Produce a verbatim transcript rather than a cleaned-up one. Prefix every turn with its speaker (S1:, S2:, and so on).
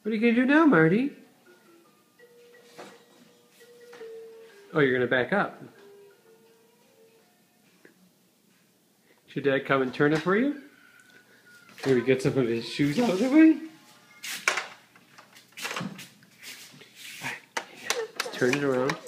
S1: What are you going to do now, Marty? Oh, you're going to back up. Should Dad come and turn it for you? Maybe get some of his shoes out of the way? Turn it around.